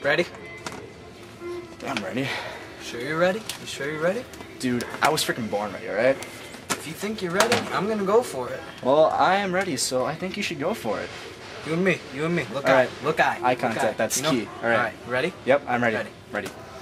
Ready? I'm ready. Sure you're ready? You sure you're ready? Dude, I was freaking born ready, alright? If you think you're ready, I'm gonna go for it. Well, I am ready, so I think you should go for it. You and me. Look All eye. right. Look eye. Eye Look contact, that's you know? key. All right. Ready? Yep, I'm ready. Ready. Ready.